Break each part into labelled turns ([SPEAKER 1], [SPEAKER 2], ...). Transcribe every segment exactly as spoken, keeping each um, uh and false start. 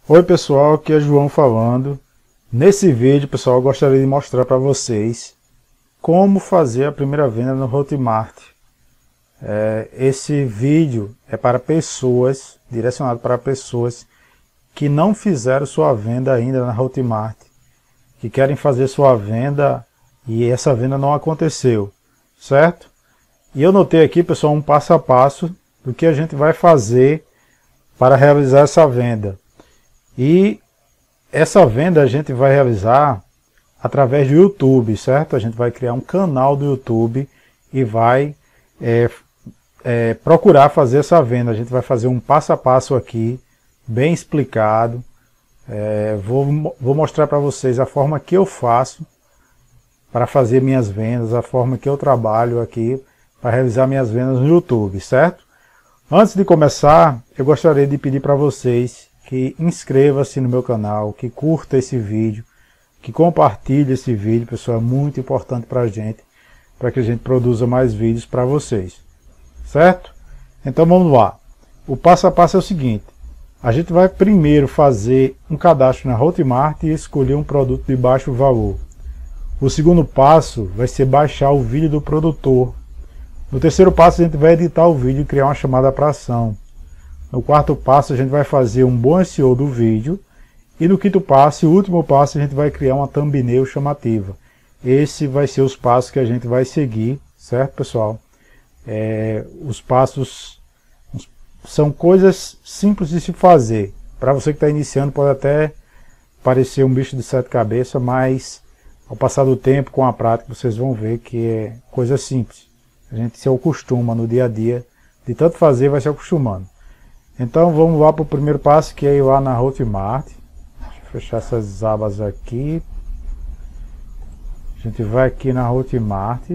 [SPEAKER 1] Oi pessoal, aqui é João falando. Nesse vídeo, pessoal, eu gostaria de mostrar para vocês como fazer a primeira venda no Hotmart. É, esse vídeo é para pessoas, direcionado para pessoas que não fizeram sua venda ainda na Hotmart, que querem fazer sua venda e essa venda não aconteceu, certo? E eu notei aqui, pessoal, um passo a passo do que a gente vai fazer para realizar essa venda. E essa venda a gente vai realizar através do YouTube, certo? A gente vai criar um canal do YouTube e vai é, é, procurar fazer essa venda. A gente vai fazer um passo a passo aqui, bem explicado. É, vou, vou mostrar para vocês a forma que eu faço para fazer minhas vendas, a forma que eu trabalho aqui para realizar minhas vendas no YouTube, certo? Antes de começar, eu gostaria de pedir para vocês que inscreva-se no meu canal, que curta esse vídeo, que compartilhe esse vídeo, pessoal, é muito importante para a gente, para que a gente produza mais vídeos para vocês, certo? Então vamos lá. O passo a passo é o seguinte: a gente vai primeiro fazer um cadastro na Hotmart e escolher um produto de baixo valor. O segundo passo vai ser baixar o vídeo do produtor. No terceiro passo a gente vai editar o vídeo e criar uma chamada para ação. No quarto passo a gente vai fazer um bom S E O do vídeo. E no quinto passo e último passo a gente vai criar uma thumbnail chamativa. Esse vai ser os passos que a gente vai seguir, certo, pessoal? É, os passos são coisas simples de se fazer. Para você que está iniciando pode até parecer um bicho de sete cabeças, mas ao passar do tempo, com a prática, vocês vão ver que é coisa simples. A gente se acostuma no dia a dia, de tanto fazer vai se acostumando. Então vamos lá para o primeiro passo, que é ir lá na Hotmart. Deixa eu fechar essas abas aqui. A gente vai aqui na Hotmart.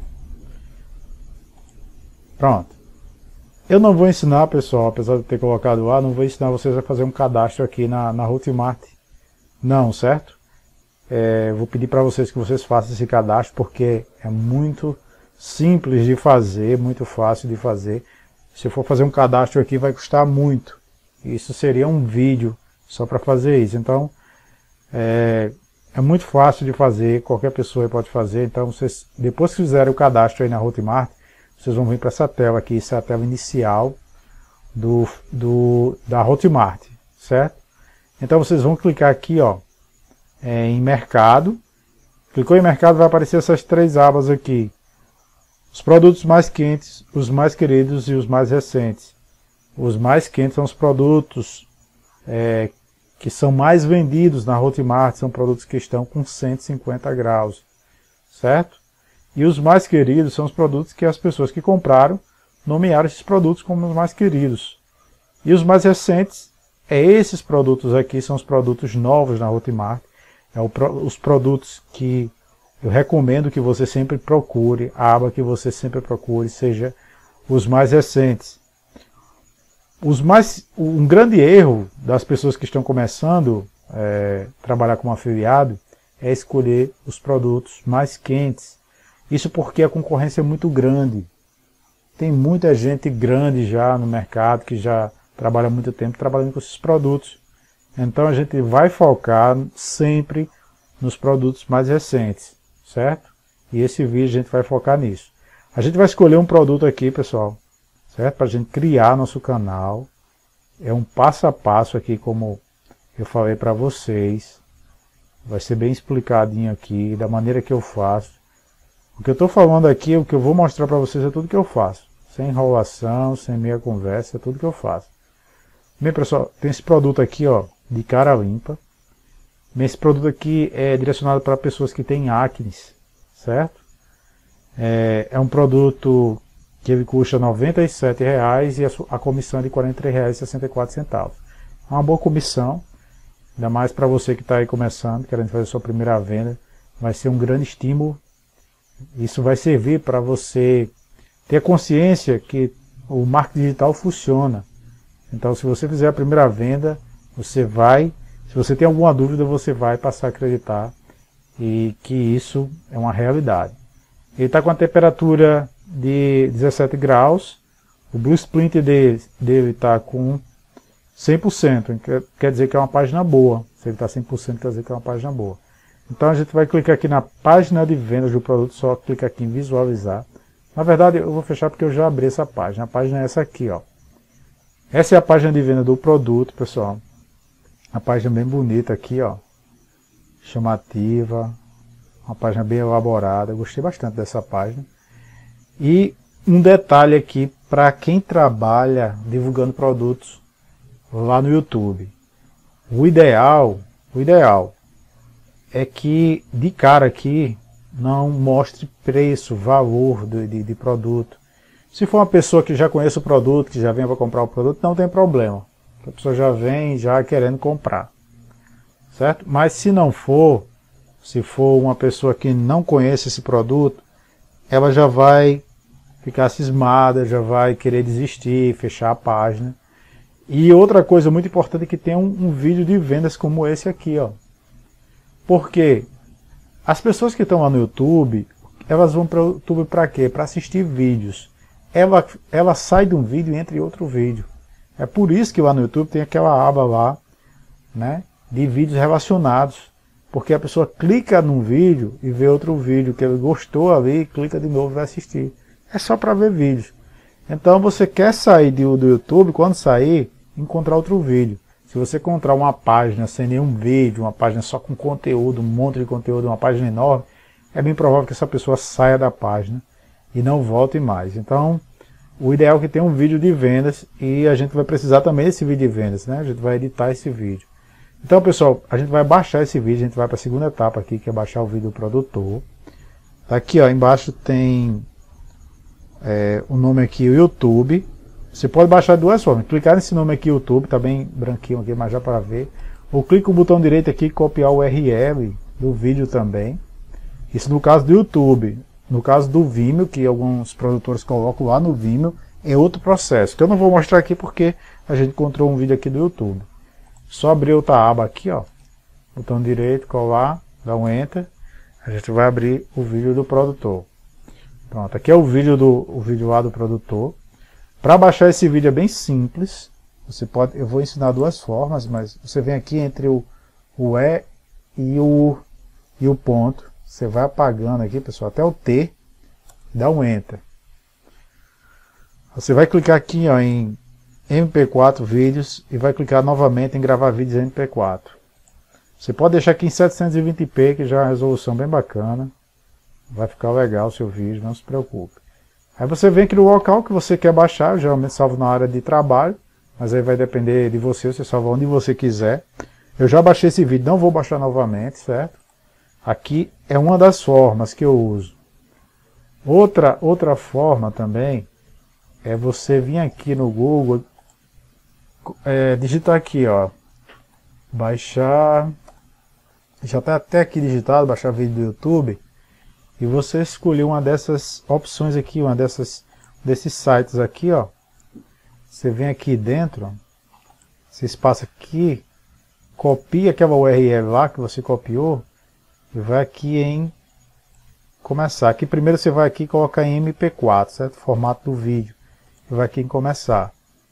[SPEAKER 1] Pronto. Eu não vou ensinar, pessoal, apesar de ter colocado lá, não vou ensinar vocês a fazer um cadastro aqui na, na Hotmart. Não, certo? É, vou pedir para vocês que vocês façam esse cadastro, porque é muito simples de fazer, muito fácil de fazer. Se eu for fazer um cadastro aqui vai custar muito. Isso seria um vídeo só para fazer isso. Então é, é muito fácil de fazer, qualquer pessoa pode fazer. Então vocês, depois que fizerem o cadastro aí na Hotmart, vocês vão vir para essa tela aqui. Essa é a tela inicial do, do, da Hotmart, certo? Então vocês vão clicar aqui, ó, é, em mercado. Clicou em mercado, vai aparecer essas três abas aqui. Os produtos mais quentes, os mais queridos e os mais recentes. Os mais quentes são os produtos é, que são mais vendidos na Hotmart, são produtos que estão com cento e cinquenta graus, certo? E os mais queridos são os produtos que as pessoas que compraram nomearam esses produtos como os mais queridos. E os mais recentes, é esses produtos aqui, são os produtos novos na Hotmart, é o, os produtos que eu recomendo que você sempre procure, a aba que você sempre procure seja os mais recentes. Os mais, um grande erro das pessoas que estão começando a é, trabalhar como afiliado é escolher os produtos mais quentes. Isso porque a concorrência é muito grande. Tem muita gente grande já no mercado que já trabalha há muito tempo trabalhando com esses produtos. Então a gente vai focar sempre nos produtos mais recentes, certo? E esse vídeo a gente vai focar nisso. A gente vai escolher um produto aqui, pessoal, certo? Para a gente criar nosso canal. É um passo a passo aqui, como eu falei para vocês. Vai ser bem explicadinho aqui, da maneira que eu faço. O que eu estou falando aqui, o que eu vou mostrar para vocês é tudo que eu faço. Sem enrolação, sem meia conversa, é tudo que eu faço. Bem, pessoal, tem esse produto aqui, ó, de cara limpa. Esse produto aqui é direcionado para pessoas que têm acne, certo? É, é um produto que ele custa noventa e sete reais e a, a comissão é de quarenta e três reais e sessenta e quatro centavos. É uma boa comissão, ainda mais para você que está aí começando, querendo fazer sua primeira venda, vai ser um grande estímulo. Isso vai servir para você ter consciência que o marketing digital funciona. Então, se você fizer a primeira venda, você vai... Se você tem alguma dúvida, você vai passar a acreditar e que isso é uma realidade. Ele está com a temperatura de dezessete graus, o Blue Splint dele está com cem por cento, quer dizer que é uma página boa. Se ele está cem por cento, quer dizer que é uma página boa. Então a gente vai clicar aqui na página de vendas do produto, só clica aqui em visualizar. Na verdade eu vou fechar porque eu já abri essa página. A página é essa aqui, ó. Essa é a página de venda do produto, pessoal. Uma página bem bonita aqui, ó. Chamativa. Uma página bem elaborada. Eu gostei bastante dessa página. E um detalhe aqui para quem trabalha divulgando produtos lá no YouTube. O ideal, o ideal é que de cara aqui não mostre preço, valor de, de, de produto. Se for uma pessoa que já conhece o produto, que já vem para comprar o produto, não tem problema. A pessoa já vem já querendo comprar. Certo? Mas se não for, se for uma pessoa que não conhece esse produto, ela já vai ficar cismada, já vai querer desistir, fechar a página. E outra coisa muito importante é que tem um, um vídeo de vendas como esse aqui, ó. Porque as pessoas que estão lá no YouTube, elas vão para o YouTube para quê? Para assistir vídeos. Ela, ela sai de um vídeo e entra em outro vídeo. É por isso que lá no YouTube tem aquela aba lá, né, de vídeos relacionados. Porque a pessoa clica num vídeo e vê outro vídeo que ele gostou ali, clica de novo e vai assistir. É só para ver vídeos. Então você quer sair do, do YouTube, quando sair, encontrar outro vídeo. Se você encontrar uma página sem nenhum vídeo, uma página só com conteúdo, um monte de conteúdo, uma página enorme, é bem provável que essa pessoa saia da página e não volte mais. Então, o ideal é que tenha um vídeo de vendas e a gente vai precisar também desse vídeo de vendas, né? A gente vai editar esse vídeo. Então, pessoal, a gente vai baixar esse vídeo, a gente vai para a segunda etapa aqui, que é baixar o vídeo do produtor. Aqui, ó, embaixo tem é, o nome aqui, o YouTube. Você pode baixar de duas formas. Clicar nesse nome aqui, YouTube, tá bem branquinho aqui, mas já para ver. Ou clica o botão direito aqui e copiar o U R L do vídeo também. Isso no caso do YouTube. No caso do Vimeo, que alguns produtores colocam lá no Vimeo, é outro processo. Que eu não vou mostrar aqui porque a gente encontrou um vídeo aqui do YouTube. Só abrir outra aba aqui, ó. Botão direito, colar, dá um Enter. A gente vai abrir o vídeo do produtor. Pronto, aqui é o vídeo, do, o vídeo lá do produtor. Para baixar esse vídeo é bem simples. Você pode, eu vou ensinar duas formas, mas você vem aqui entre o, o E e o, e o ponto. Você vai apagando aqui, pessoal, até o T. Dá um Enter. Você vai clicar aqui, ó, em M P quatro vídeos e vai clicar novamente em gravar vídeos em M P quatro. Você pode deixar aqui em setecentos e vinte p, que já é uma resolução bem bacana. Vai ficar legal o seu vídeo, não se preocupe. Aí você vem aqui no local que você quer baixar, eu geralmente salvo na área de trabalho, mas aí vai depender de você, você salva onde você quiser. Eu já baixei esse vídeo, não vou baixar novamente, certo? Aqui é uma das formas que eu uso. Outra, outra forma também é você vir aqui no Google, é, digitar aqui, ó, baixar, já está até aqui digitado, baixar vídeo do YouTube, e você escolher uma dessas opções aqui, uma dessas, desses sites aqui, ó. Você vem aqui dentro, ó, você espaça aqui, copia aquela U R L lá que você copiou, e vai aqui em começar. Aqui primeiro você vai aqui e coloca em M P quatro, certo? Formato do vídeo. E vai aqui em começar.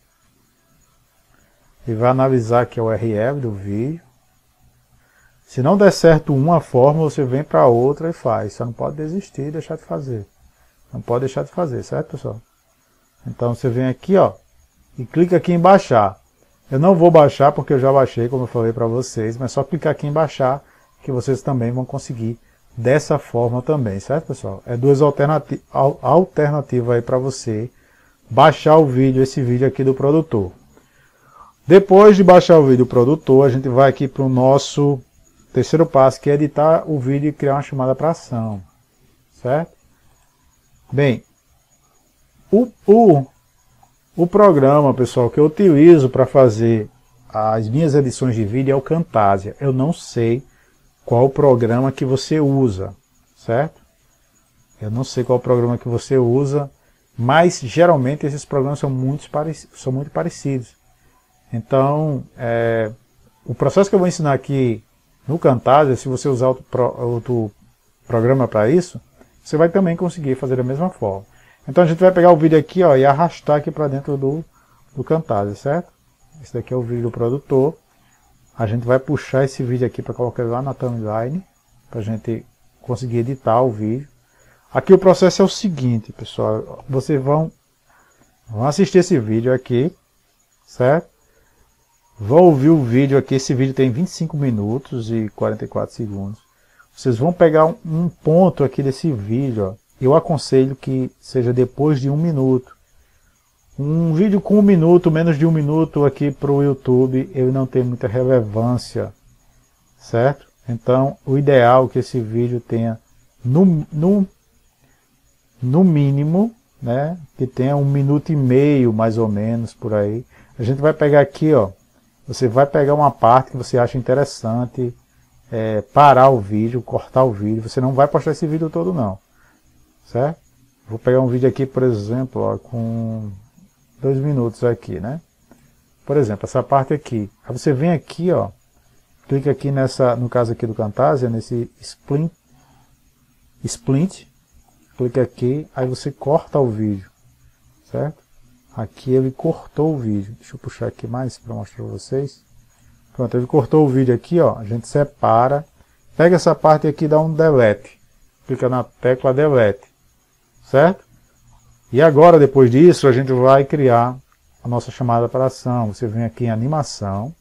[SPEAKER 1] E vai analisar aqui a U R L do vídeo. Se não der certo uma forma, você vem para outra e faz. Você não pode desistir e deixar de fazer. Não pode deixar de fazer, certo, pessoal? Então você vem aqui, ó, e clica aqui em baixar. Eu não vou baixar porque eu já baixei, como eu falei para vocês, mas só clicar aqui em baixar que vocês também vão conseguir dessa forma também, certo, pessoal? É duas alternati- alternativas aí para você baixar o vídeo, esse vídeo aqui do produtor. Depois de baixar o vídeo do produtor, a gente vai aqui para o nosso terceiro passo, que é editar o vídeo e criar uma chamada para ação, certo? Bem, o, o, o programa, pessoal, que eu utilizo para fazer as minhas edições de vídeo é o Camtasia. Eu não sei qual o programa que você usa, certo? Eu não sei qual o programa que você usa, mas geralmente esses programas são muito, parec são muito parecidos. Então, é, o processo que eu vou ensinar aqui no Camtasia, se você usar outro, pro, outro programa para isso, você vai também conseguir fazer da mesma forma. Então a gente vai pegar o vídeo aqui, ó, e arrastar aqui para dentro do, do Camtasia, certo? Esse daqui é o vídeo do produtor. A gente vai puxar esse vídeo aqui para colocar lá na timeline, para a gente conseguir editar o vídeo. Aqui o processo é o seguinte, pessoal. Vocês vão, vão assistir esse vídeo aqui, certo? Vão ouvir o vídeo aqui. Esse vídeo tem vinte e cinco minutos e quarenta e quatro segundos. Vocês vão pegar um, um ponto aqui desse vídeo. Ó. Eu aconselho que seja depois de um minuto. Um vídeo com um minuto, menos de um minuto aqui para o YouTube, ele não tem muita relevância, certo? Então, o ideal é que esse vídeo tenha, no, no, no mínimo, né, que tenha um minuto e meio, mais ou menos, por aí. A gente vai pegar aqui, ó, você vai pegar uma parte que você acha interessante, é, parar o vídeo, cortar o vídeo. Você não vai postar esse vídeo todo, não, certo? Vou pegar um vídeo aqui, por exemplo, ó, com dois minutos aqui, né? Por exemplo, essa parte aqui. Aí você vem aqui, ó, clica aqui nessa, no caso aqui do Camtasia, nesse splint, splint, clica aqui, aí você corta o vídeo, certo? Aqui ele cortou o vídeo. Deixa eu puxar aqui mais para mostrar para vocês. Pronto, ele cortou o vídeo aqui, ó. A gente separa, pega essa parte aqui e dá um delete. Clica na tecla delete, certo? E agora, depois disso, a gente vai criar a nossa chamada para ação. Você vem aqui em animação.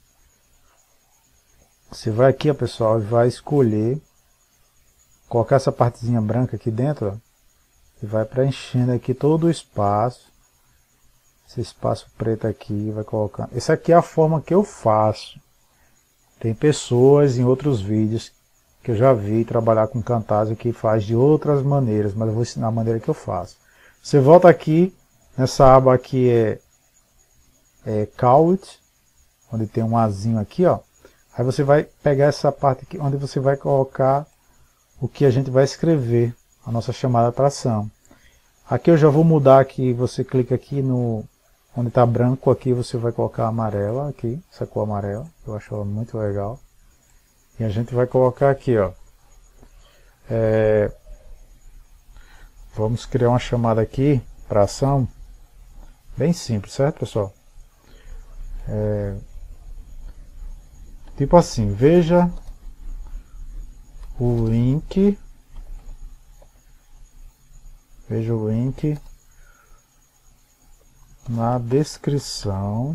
[SPEAKER 1] Você vai aqui, ó, pessoal, e vai escolher, colocar essa partezinha branca aqui dentro, ó, e vai preenchendo aqui todo o espaço. Esse espaço preto aqui, vai colocar. Essa aqui é a forma que eu faço. Tem pessoas em outros vídeos que eu já vi trabalhar com Camtasia que faz de outras maneiras, mas eu vou ensinar a maneira que eu faço. Você volta aqui, nessa aba aqui é, é Count, onde tem um azinho aqui, ó. Aí você vai pegar essa parte aqui, onde você vai colocar o que a gente vai escrever, a nossa chamada para ação. Aqui eu já vou mudar aqui, você clica aqui no, onde está branco aqui, você vai colocar amarela aqui, essa cor amarela, eu acho ela muito legal. E a gente vai colocar aqui, ó. É, vamos criar uma chamada aqui para ação, bem simples, certo, pessoal? É, tipo assim, veja o link, veja o link na descrição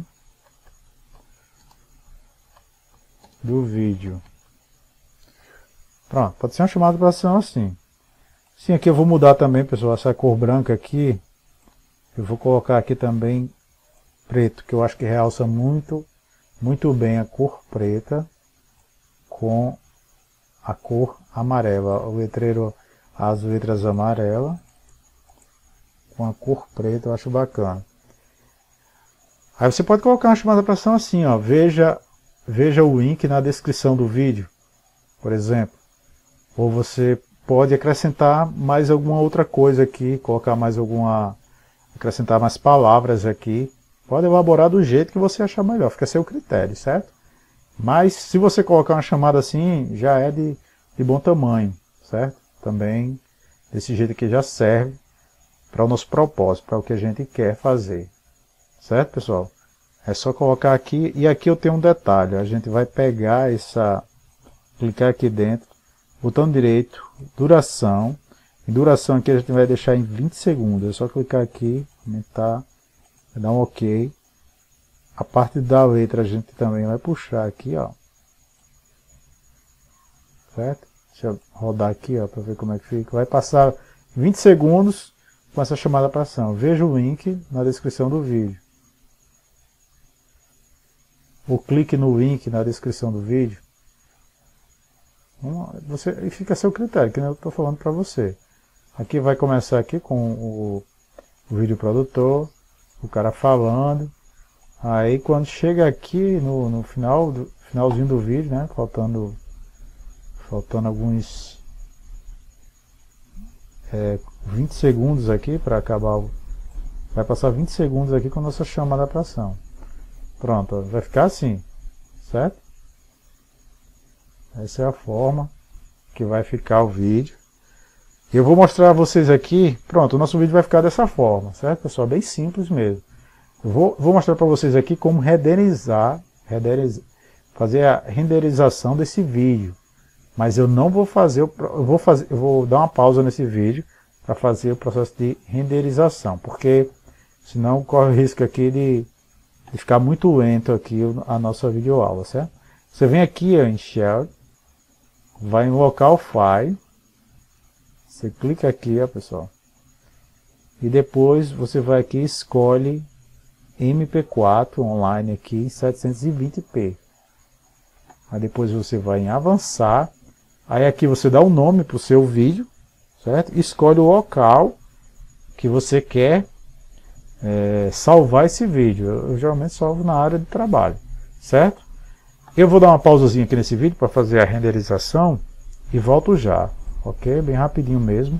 [SPEAKER 1] do vídeo. Pronto, pode ser uma chamada para ação assim. Sim, aqui eu vou mudar também, pessoal, essa cor branca aqui, eu vou colocar aqui também preto, que eu acho que realça muito, muito bem a cor preta com a cor amarela. O letreiro, as letras amarelas com a cor preta, eu acho bacana. Aí você pode colocar uma chamada para ação assim, ó, veja, veja o link na descrição do vídeo, por exemplo. Ou você pode acrescentar mais alguma outra coisa aqui, colocar mais alguma, acrescentar mais palavras aqui. Pode elaborar do jeito que você achar melhor, fica a seu critério, certo? Mas se você colocar uma chamada assim, já é de, de bom tamanho, certo? Também desse jeito aqui já serve para o nosso propósito, para o que a gente quer fazer. Certo, pessoal? É só colocar aqui, e aqui eu tenho um detalhe, a gente vai pegar essa, clicar aqui dentro, botão direito, duração, e duração aqui a gente vai deixar em vinte segundos, é só clicar aqui, aumentar, dar um OK. A parte da letra a gente também vai puxar aqui, ó. Certo? Deixa eu rodar aqui, ó, para ver como é que fica. Vai passar vinte segundos com essa chamada para ação. Veja o link na descrição do vídeo. Ou clique no link na descrição do vídeo. Você, e fica a seu critério, que eu estou falando para você. Aqui vai começar aqui com o, o vídeo produtor, o cara falando. Aí quando chega aqui no, no final, do, finalzinho do vídeo, né, faltando, faltando alguns é, vinte segundos aqui para acabar, o, vai passar vinte segundos aqui com a nossa chamada para ação. Pronto, ó, vai ficar assim, certo? Essa é a forma que vai ficar o vídeo. Eu vou mostrar a vocês aqui, pronto, o nosso vídeo vai ficar dessa forma, certo, pessoal? Bem simples mesmo. Eu vou, vou mostrar para vocês aqui como renderizar, renderizar, fazer a renderização desse vídeo. Mas eu não vou fazer, eu vou fazer, eu vou dar uma pausa nesse vídeo para fazer o processo de renderização, porque senão corre o risco aqui de, de ficar muito lento aqui a nossa videoaula, certo? Você vem aqui ó, em Shell, vai em Local File, você clica aqui, ó, pessoal, e depois você vai aqui e escolhe M P quatro online aqui em setecentos e vinte p. Aí depois você vai em avançar, aí aqui você dá o um nome para o seu vídeo, certo? Escolhe o local que você quer é, salvar esse vídeo. Eu, eu geralmente salvo na área de trabalho, certo? Eu vou dar uma pausazinha aqui nesse vídeo para fazer a renderização e volto já, ok? Bem rapidinho mesmo.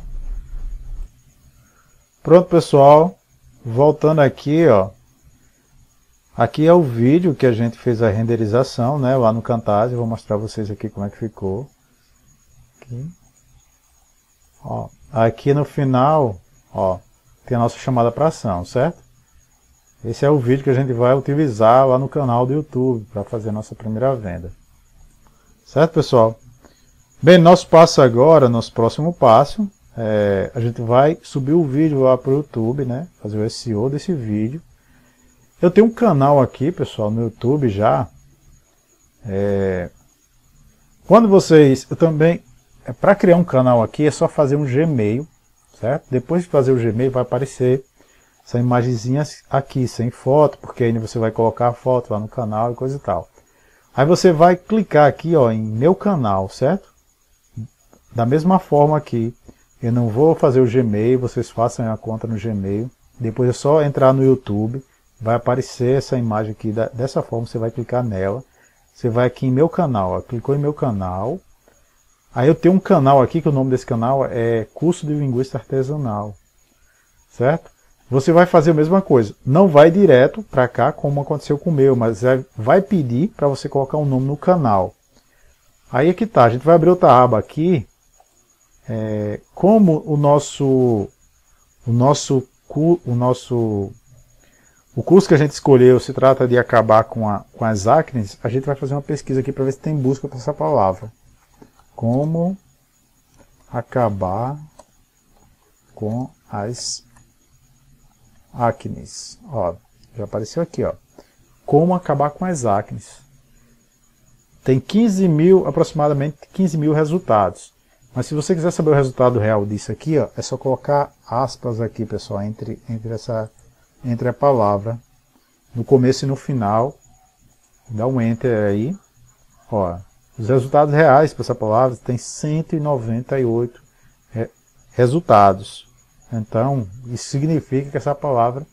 [SPEAKER 1] Pronto, pessoal, voltando aqui, ó. Aqui é o vídeo que a gente fez a renderização, né, lá no Camtasia. Vou mostrar para vocês aqui como é que ficou. Aqui. Ó, aqui no final, ó, tem a nossa chamada para ação, certo? Esse é o vídeo que a gente vai utilizar lá no canal do YouTube para fazer a nossa primeira venda. Certo, pessoal? Bem, nosso passo agora, nosso próximo passo, é, a gente vai subir o vídeo lá para o YouTube, né? Fazer o S E O desse vídeo. Eu tenho um canal aqui, pessoal, no YouTube já. É, quando vocês, eu também, é, para criar um canal aqui é só fazer um Gmail, certo? Depois de fazer o Gmail vai aparecer essa imagenzinha aqui, sem foto, porque aí você vai colocar a foto lá no canal e coisa e tal. Aí você vai clicar aqui, ó, em meu canal, certo? Da mesma forma aqui, eu não vou fazer o Gmail, vocês façam a conta no Gmail, depois é só entrar no YouTube, vai aparecer essa imagem aqui, dessa forma você vai clicar nela, você vai aqui em meu canal, ó, clicou em meu canal, aí eu tenho um canal aqui, que o nome desse canal é Curso de Linguística Artesanal, certo? Você vai fazer a mesma coisa, não vai direto para cá como aconteceu com o meu, mas vai pedir para você colocar um nome no canal. Aí é que tá, a gente vai abrir outra aba aqui, é, como o nosso, o nosso, o nosso, o curso que a gente escolheu se trata de acabar com, a, com as acnes, a gente vai fazer uma pesquisa aqui para ver se tem busca para essa palavra. Como acabar com as acnes. Ó, já apareceu aqui, ó. Como acabar com as acnes. Tem quinze mil, aproximadamente quinze mil resultados. Mas se você quiser saber o resultado real disso aqui, ó, é só colocar aspas aqui, pessoal, entre, entre, essa, entre a palavra, no começo e no final. Dá um enter aí. Ó, os resultados reais para essa palavra tem cento e noventa e oito re, resultados. Então, isso significa que essa palavra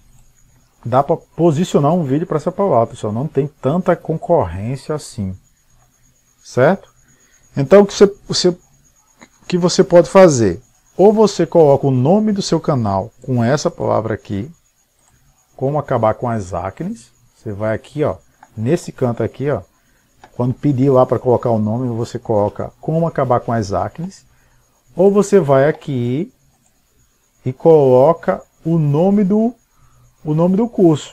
[SPEAKER 1] dá para posicionar um vídeo para essa palavra, pessoal. Não tem tanta concorrência assim. Certo? Então, o que você, você, que você pode fazer? Ou você coloca o nome do seu canal com essa palavra aqui, como acabar com as acnes. Você vai aqui, ó, nesse canto aqui, ó, quando pedir lá para colocar o nome, você coloca como acabar com as acnes. Ou você vai aqui e coloca o nome do, o nome do curso.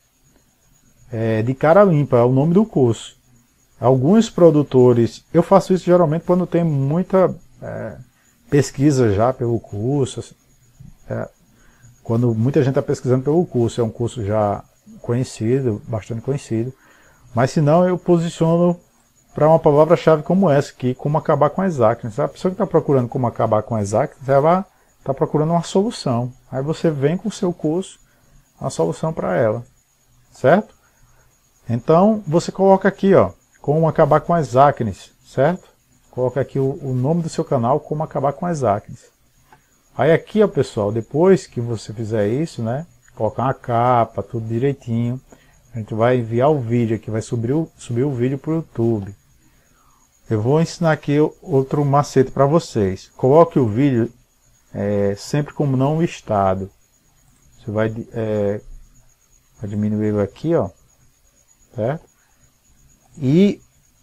[SPEAKER 1] É, de cara limpa, é o nome do curso. Alguns produtores, eu faço isso geralmente quando tem muita é, pesquisa já pelo curso, é, quando muita gente está pesquisando pelo curso, é um curso já conhecido, bastante conhecido, mas se não eu posiciono para uma palavra-chave como essa aqui, como acabar com as acnes. A pessoa que está procurando como acabar com as acnes, ela está procurando uma solução. Aí você vem com o seu curso, a solução para ela. Certo? Então, você coloca aqui, ó, como acabar com as acnes. Certo? Coloca aqui o, o nome do seu canal, como acabar com as acnes. Aí aqui, ó, pessoal, depois que você fizer isso, né, colocar uma capa, tudo direitinho, a gente vai enviar o vídeo aqui, vai subir o, subir o vídeo para o YouTube. Eu vou ensinar aqui outro macete para vocês. Coloque o vídeo É, sempre como não listado. Você vai, é, vai diminuir ele aqui, ó, certo? E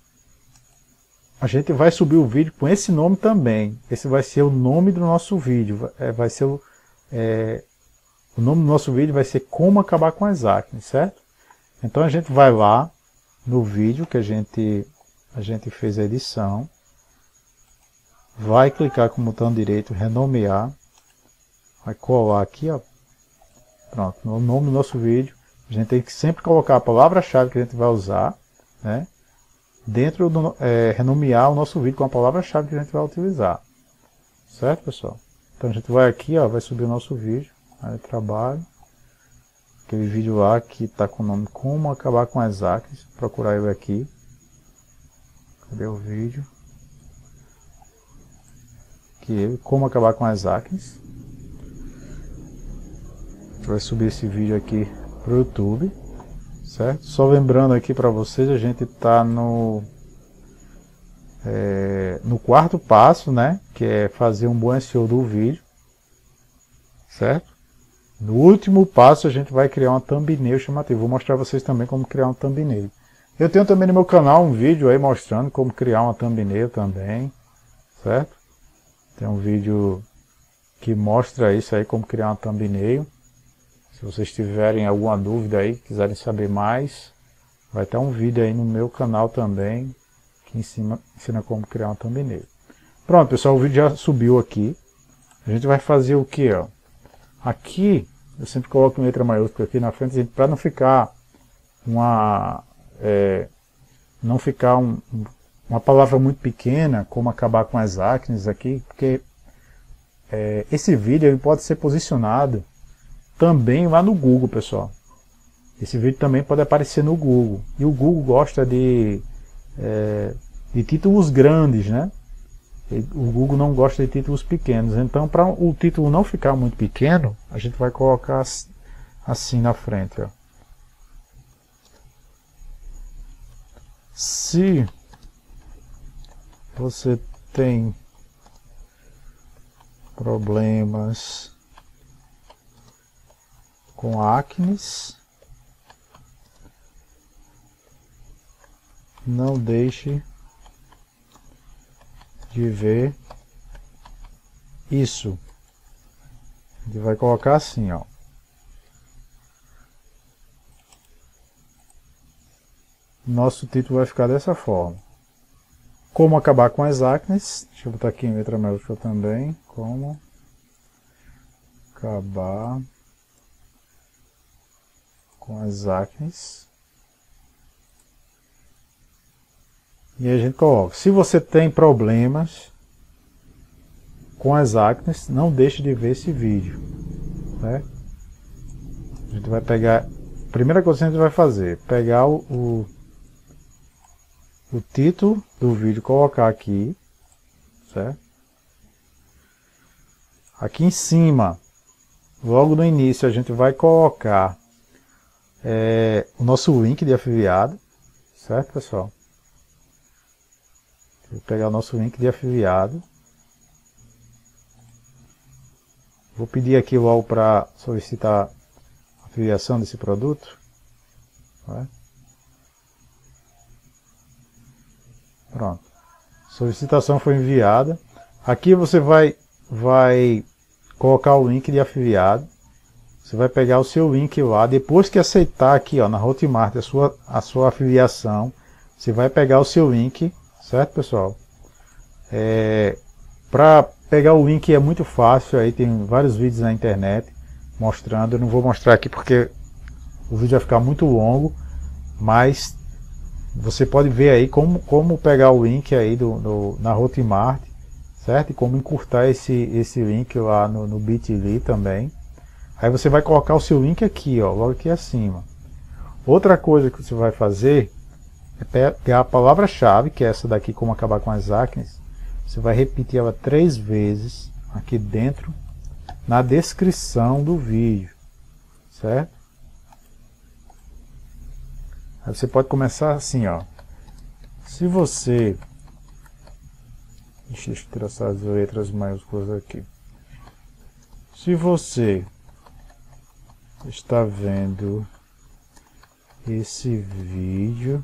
[SPEAKER 1] a gente vai subir o vídeo com esse nome também. Esse vai ser o nome do nosso vídeo. É, vai ser o, é, O nome do nosso vídeo vai ser Como Acabar com as Acnes, certo? Então a gente vai lá no vídeo que a gente, a gente fez a edição, vai clicar com o botão direito, renomear, vai colar aqui, ó, pronto, no nome do nosso vídeo. A gente tem que sempre colocar a palavra-chave que a gente vai usar, né? Dentro do, é, renomear o nosso vídeo com a palavra-chave que a gente vai utilizar, certo, pessoal? Então a gente vai aqui, ó, vai subir o nosso vídeo, aí trabalho, aquele vídeo lá que está com o nome Como Acabar com as Acnes, procurar ele aqui, cadê o vídeo? Aqui ele, Como Acabar com as Acnes. A gente vai subir esse vídeo aqui para o YouTube, certo? Só lembrando aqui para vocês, a gente está no é, no quarto passo, né? Que é fazer um bom S E O do vídeo, certo? No último passo a gente vai criar uma thumbnail chamativa. Vou mostrar a vocês também como criar uma thumbnail. Eu tenho também no meu canal um vídeo aí mostrando como criar uma thumbnail também, certo? Tem um vídeo que mostra isso aí, como criar uma thumbnail. Se vocês tiverem alguma dúvida aí, quiserem saber mais, vai ter um vídeo aí no meu canal também, que ensina, ensina como criar uma thumbnail. Pronto, pessoal, o vídeo já subiu aqui. A gente vai fazer o que, ó? Aqui, eu sempre coloco em letra maiúscula aqui na frente, para não ficar uma... É, não ficar um, uma palavra muito pequena, como acabar com as acnes aqui, porque é, esse vídeo ele pode ser posicionado também lá no Google, pessoal. Esse vídeo também pode aparecer no Google. E o Google gosta de, é, de títulos grandes, né? O Google não gosta de títulos pequenos. Então, para o título não ficar muito pequeno, a gente vai colocar assim na frente, ó. Se você tem problemas com acnes, não deixe de ver isso. A gente vai colocar assim, ó. Nosso título vai ficar dessa forma. Como acabar com as acnes. Deixa eu botar aqui em letra maiúscula também. Como acabar com as acnes. E a gente coloca. Se você tem problemas com as acnes, não deixe de ver esse vídeo, né? A gente vai pegar... A primeira coisa que a gente vai fazer, pegar o, o, o título do vídeo, colocar aqui, certo? Aqui em cima, logo no início, a gente vai colocar é, o nosso link de afiliado, certo, pessoal? Vou pegar o nosso link de afiliado. Vou pedir aqui logo para solicitar a afiliação desse produto. Vai. Pronto. Solicitação foi enviada. Aqui você vai, vai colocar o link de afiliado. Você vai pegar o seu link lá. Depois que aceitar aqui, ó, na Hotmart a sua, a sua afiliação, você vai pegar o seu link. Certo, pessoal? É, para pegar o link é muito fácil, aí tem vários vídeos na internet mostrando. Eu não vou mostrar aqui porque o vídeo vai ficar muito longo, mas você pode ver aí como, como pegar o link aí do, do, na Hotmart, certo? E como encurtar esse, esse link lá no, no bit ponto l y também. Aí você vai colocar o seu link aqui, ó, logo aqui acima. Outra coisa que você vai fazer é pegar a palavra-chave, que é essa daqui, como acabar com as acnes. Você vai repetir ela três vezes aqui dentro, na descrição do vídeo, certo? Aí você pode começar assim, ó. Se você... Deixa eu tirar essas letras maiúsculas aqui. Se você está vendo esse vídeo,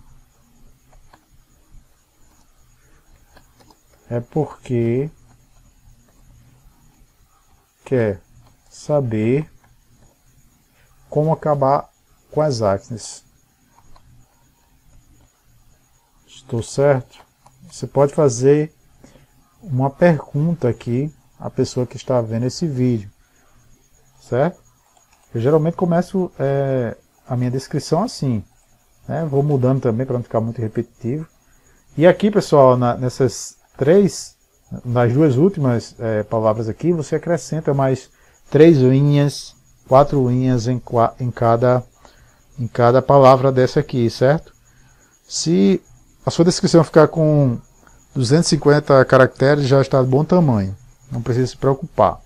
[SPEAKER 1] é porque quer saber como acabar com as acnes. Estou certo? Você pode fazer uma pergunta aqui à pessoa que está vendo esse vídeo, certo? Eu geralmente começo é, a minha descrição assim, né? Vou mudando também para não ficar muito repetitivo. E aqui, pessoal, na, nessas três, nas duas últimas é, palavras aqui, você acrescenta mais três linhas, quatro linhas em, em, cada, em cada palavra dessa aqui, certo? Se a sua descrição ficar com duzentos e cinquenta caracteres, já está de bom tamanho. Não precisa se preocupar.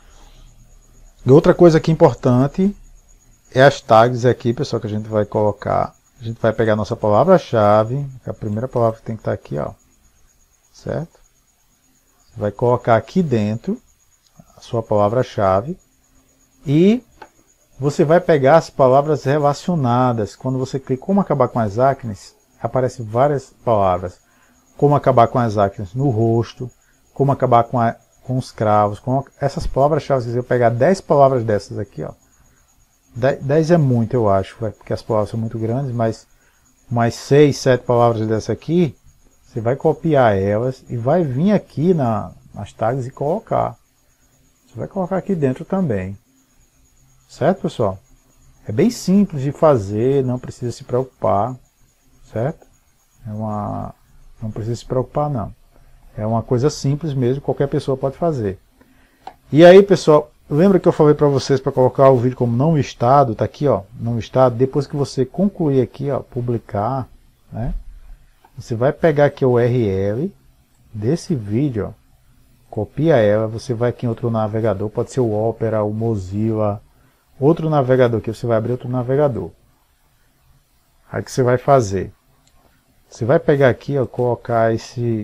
[SPEAKER 1] E outra coisa aqui importante é as tags aqui, pessoal, que a gente vai colocar. A gente vai pegar a nossa palavra-chave, a primeira palavra que tem que estar aqui, ó. Certo? Vai colocar aqui dentro a sua palavra-chave e você vai pegar as palavras relacionadas. Quando você clica como acabar com as acnes, aparecem várias palavras. Como acabar com as acnes no rosto, como acabar com, a, com os cravos, com essas palavras-chave. Se eu pegar dez palavras dessas aqui, ó, dez é muito, eu acho, porque as palavras são muito grandes, mas mais seis, sete palavras dessa aqui, você vai copiar elas e vai vir aqui na, nas tags e colocar. Você vai colocar aqui dentro também. Certo, pessoal? É bem simples de fazer, não precisa se preocupar. Certo? É uma... Não precisa se preocupar, não. É uma coisa simples mesmo, qualquer pessoa pode fazer. E aí, pessoal, lembra que eu falei para vocês para colocar o vídeo como não listado? Tá aqui, ó, não listado. Depois que você concluir aqui, ó, publicar, né? Você vai pegar aqui o U R L desse vídeo, ó, copia ela, você vai aqui em outro navegador, pode ser o Opera, o Mozilla, outro navegador, que você vai abrir outro navegador. Aí o que você vai fazer? Você vai pegar aqui, ó, colocar esse...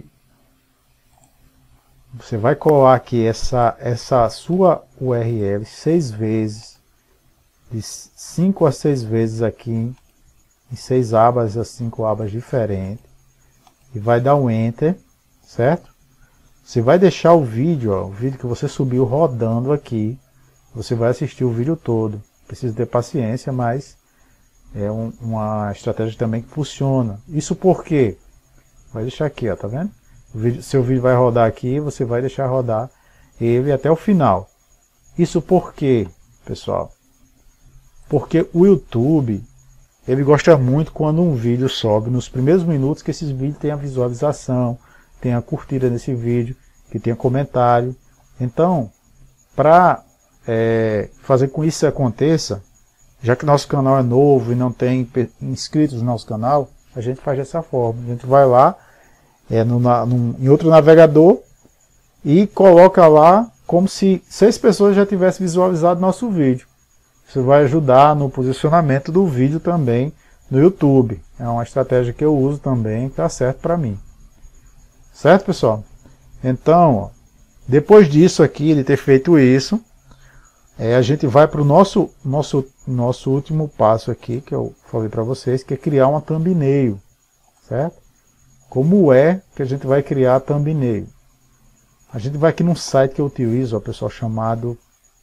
[SPEAKER 1] Você vai colar aqui essa, essa sua U R L seis vezes, de cinco a seis vezes aqui, em, em seis abas, as cinco abas diferentes. E vai dar um Enter, certo? Você vai deixar o vídeo, ó, o vídeo que você subiu rodando aqui. Você vai assistir o vídeo todo. Precisa ter paciência, mas... É um, uma estratégia também que funciona. Isso por quê? Vai deixar aqui, ó, tá vendo? O vídeo, seu vídeo vai rodar aqui, você vai deixar rodar ele até o final. Isso por quê, pessoal? Porque o YouTube, ele gosta muito quando um vídeo sobe nos primeiros minutos, que esses vídeos tenham a visualização, tenha a curtida nesse vídeo, que tenha comentário. Então, para é, fazer com que isso aconteça, já que nosso canal é novo e não tem inscritos no nosso canal, a gente faz dessa forma. A gente vai lá é, no, no, em outro navegador e coloca lá como se seis pessoas já tivessem visualizado nosso vídeo. Isso vai ajudar no posicionamento do vídeo também no YouTube. É uma estratégia que eu uso também, que dá certo para mim. Certo, pessoal? Então, ó, depois disso aqui, de ter feito isso, É, a gente vai para o nosso, nosso, nosso último passo aqui, que eu falei para vocês, que é criar uma thumbnail, certo? Como é que a gente vai criar a thumbnail? A gente vai aqui num site que eu utilizo, ó, pessoal, chamado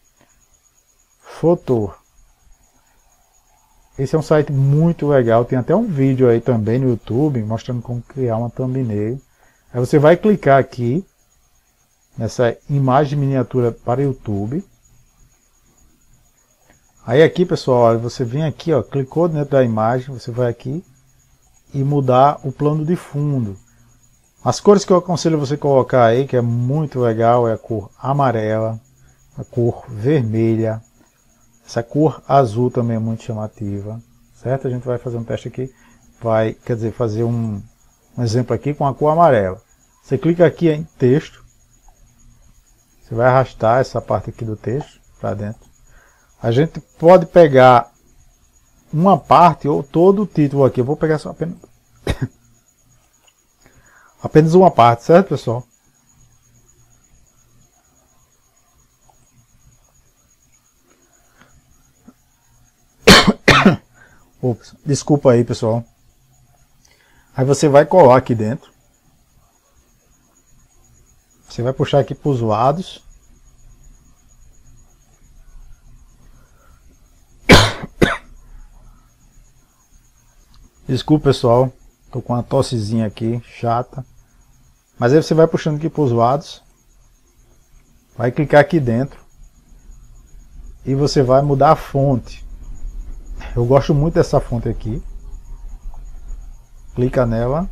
[SPEAKER 1] Fotor. Esse é um site muito legal, tem até um vídeo aí também no YouTube, mostrando como criar uma thumbnail. Aí você vai clicar aqui, nessa imagem miniatura para YouTube. Aí aqui, pessoal, você vem aqui, ó, clicou dentro da imagem, você vai aqui e mudar o plano de fundo. As cores que eu aconselho você colocar aí, que é muito legal, é a cor amarela, a cor vermelha, essa cor azul também é muito chamativa, certo? A gente vai fazer um teste aqui, vai, quer dizer, fazer um, um exemplo aqui com a cor amarela. Você clica aqui em texto, você vai arrastar essa parte aqui do texto para dentro. A gente pode pegar uma parte ou todo o título aqui. Eu vou pegar só apenas, apenas uma parte, certo, pessoal? Ops, desculpa aí, pessoal. Aí você vai colar aqui dentro. Você vai puxar aqui para os lados. Desculpa, pessoal, tô com uma tossezinha aqui, chata. Mas aí você vai puxando aqui para os lados, vai clicar aqui dentro e você vai mudar a fonte. Eu gosto muito dessa fonte aqui. Clica nela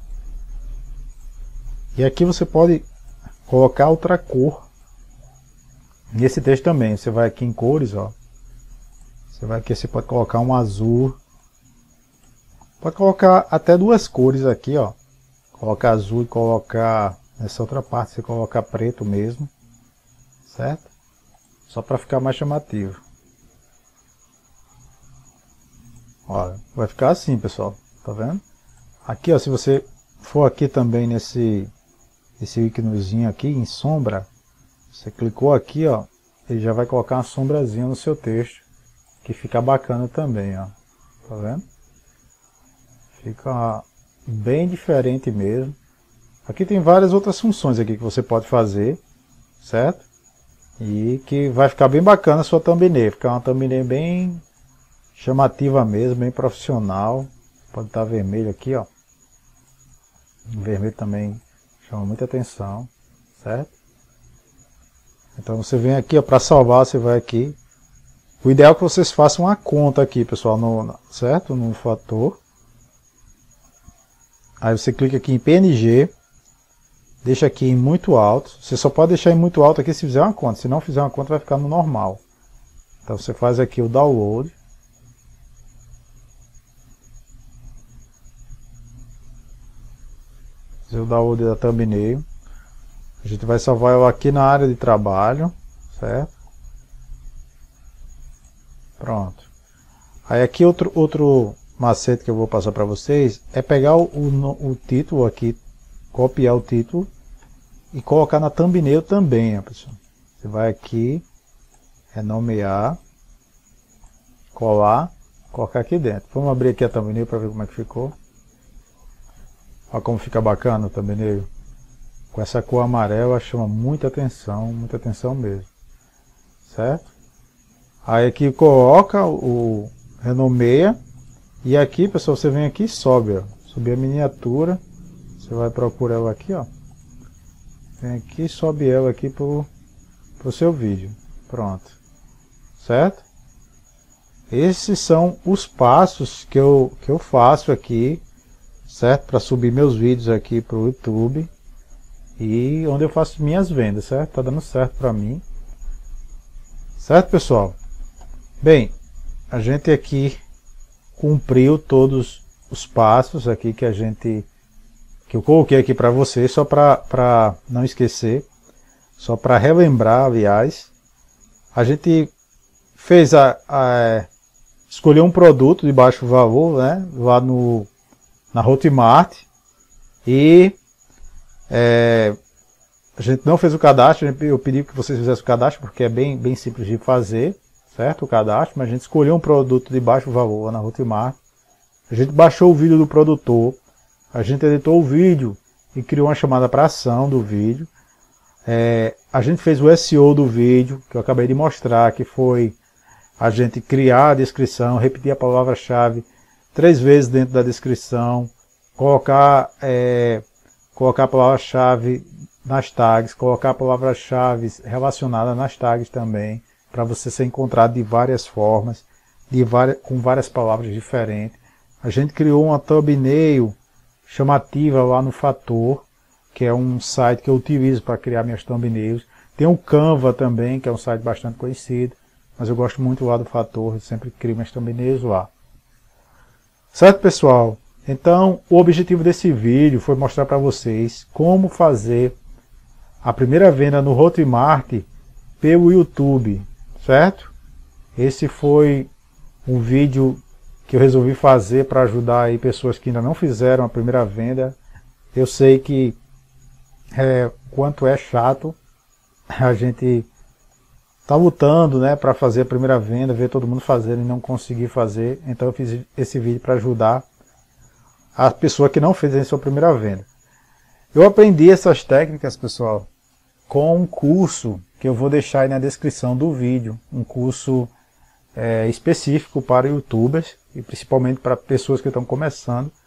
[SPEAKER 1] e aqui você pode colocar outra cor nesse texto também. Você vai aqui em cores, ó. Você vai aqui, você pode colocar um azul. Pode colocar até duas cores aqui, ó. Colocar azul e colocar nessa outra parte, você colocar preto mesmo, certo? Só para ficar mais chamativo. Olha, vai ficar assim, pessoal, tá vendo? Aqui, ó, se você for aqui também nesse esse íconozinho aqui em sombra, você clicou aqui, ó, ele já vai colocar uma sombrazinha no seu texto, que fica bacana também, ó. Tá vendo? Fica bem diferente mesmo. Aqui tem várias outras funções aqui que você pode fazer, certo? E que vai ficar bem bacana a sua thumbnail, ficar uma thumbnail bem chamativa mesmo, bem profissional. Pode estar vermelho aqui, ó. O vermelho também chama muita atenção, certo? Então você vem aqui, para salvar, você vai aqui. O ideal é que vocês façam uma conta aqui, pessoal, no, certo? No fator. Aí você clica aqui em P N G, deixa aqui em muito alto. Você só pode deixar em muito alto aqui se fizer uma conta. Se não fizer uma conta, vai ficar no normal. Então você faz aqui o download. Fazer o download da thumbnail. A gente vai salvar ela aqui na área de trabalho, certo? Pronto. Aí aqui outro, outro macete que eu vou passar para vocês é pegar o, o, o título aqui, copiar o título e colocar na thumbnail também, ó, pessoal. Você vai aqui, renomear, colar, colocar aqui dentro. Vamos abrir aqui a thumbnail para ver como é que ficou. Olha como fica bacana o thumbnail. Com essa cor amarela chama muita atenção, muita atenção mesmo. Certo? Aí aqui coloca o renomeia. E aqui, pessoal, você vem aqui e sobe, ó. Subir a miniatura. Você vai procurar ela aqui, ó. Vem aqui e sobe ela aqui pro, pro seu vídeo. Pronto. Certo? Esses são os passos que eu, que eu faço aqui, certo? Para subir meus vídeos aqui pro YouTube. E onde eu faço minhas vendas, certo? Tá dando certo para mim. Certo, pessoal? Bem, a gente aqui cumpriu todos os passos aqui que a gente que eu coloquei aqui para vocês, só para não esquecer, só para relembrar, aliás. A gente fez a, a escolheu um produto de baixo valor, né, lá no na Hotmart, e é, a gente não fez o cadastro. Eu pedi que vocês fizessem o cadastro porque é bem, bem simples de fazer, certo? O cadastro, mas a gente escolheu um produto de baixo valor lá na Hotmart. A gente baixou o vídeo do produtor, a gente editou o vídeo e criou uma chamada para ação do vídeo. É, a gente fez o S E O do vídeo, que eu acabei de mostrar, que foi a gente criar a descrição, repetir a palavra-chave três vezes dentro da descrição, colocar, é, colocar a palavra-chave nas tags, colocar a palavra-chave relacionada nas tags também, para você ser encontrado de várias formas, de várias, com várias palavras diferentes. A gente criou uma thumbnail chamativa lá no Fator, que é um site que eu utilizo para criar minhas thumbnails. Tem o Canva também, que é um site bastante conhecido, mas eu gosto muito lá do Fator, eu sempre crio minhas thumbnails lá. Certo, pessoal? Então, o objetivo desse vídeo foi mostrar para vocês como fazer a primeira venda no Hotmart pelo YouTube, certo? Esse foi um vídeo que eu resolvi fazer para ajudar aí pessoas que ainda não fizeram a primeira venda. Eu sei que é, quanto é chato a gente tá lutando, né, para fazer a primeira venda, ver todo mundo fazendo e não conseguir fazer. Então eu fiz esse vídeo para ajudar a pessoa que não fez a sua primeira venda. Eu aprendi essas técnicas, pessoal, com um curso que eu vou deixar aí na descrição do vídeo, um curso é, específico para youtubers e principalmente para pessoas que estão começando.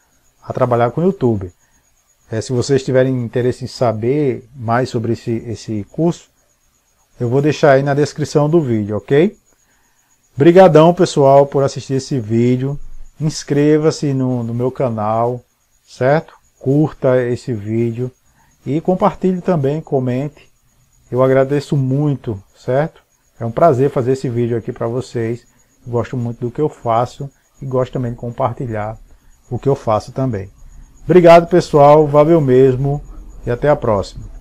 [SPEAKER 1] a trabalhar com o YouTube. É, se vocês tiverem interesse em saber mais sobre esse, esse curso, eu vou deixar aí na descrição do vídeo, ok? Brigadão, pessoal, por assistir esse vídeo. Inscreva-se no, no meu canal, certo? Curta esse vídeo e compartilhe também, comente. Eu agradeço muito, certo? É um prazer fazer esse vídeo aqui para vocês. Gosto muito do que eu faço e gosto também de compartilhar o que eu faço também. Obrigado, pessoal. Valeu mesmo e até a próxima.